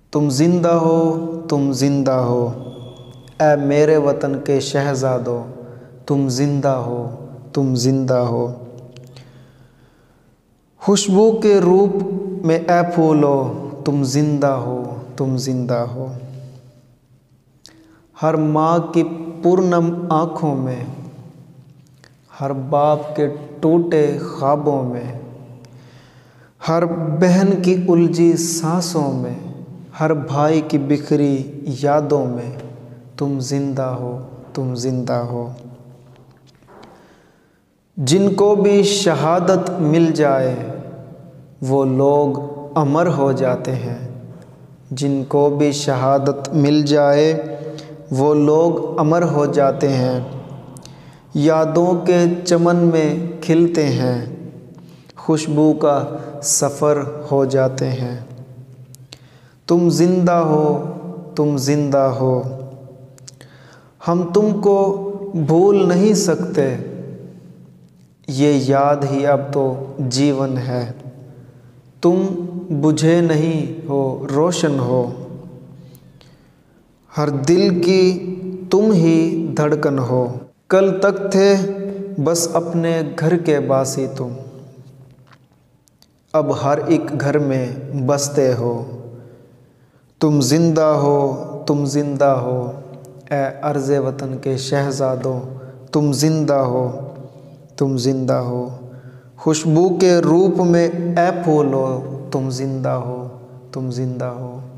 तुम जिंदा हो, तुम जिंदा हो, ऐ मेरे वतन के शहजादों, तुम जिंदा हो, तुम जिंदा हो। खुशबू के रूप में ऐ फूलो, तुम जिंदा हो, तुम जिंदा हो। हर माँ की पूर्णम आँखों में, हर बाप के टूटे ख्वाबों में, हर बहन की उलझी सांसों में, हर भाई की बिखरी यादों में, तुम जिंदा हो, तुम जिंदा हो। जिनको भी शहादत मिल जाए वो लोग अमर हो जाते हैं। जिनको भी शहादत मिल जाए वो लोग अमर हो जाते हैं। यादों के चमन में खिलते हैं, खुशबू का सफ़र हो जाते हैं। तुम जिंदा हो, तुम जिंदा हो, हम तुमको भूल नहीं सकते, ये याद ही अब तो जीवन है। तुम बुझे नहीं हो, रोशन हो, हर दिल की तुम ही धड़कन हो। कल तक थे बस अपने घर के बासी तुम, अब हर एक घर में बसते हो। तुम जिंदा हो, तुम जिंदा हो, ऐ अर्ज़े वतन के शहज़ादों, तुम जिंदा हो, तुम जिंदा हो। खुशबू के रूप में ऐ फूलो, तुम जिंदा हो, तुम जिंदा हो।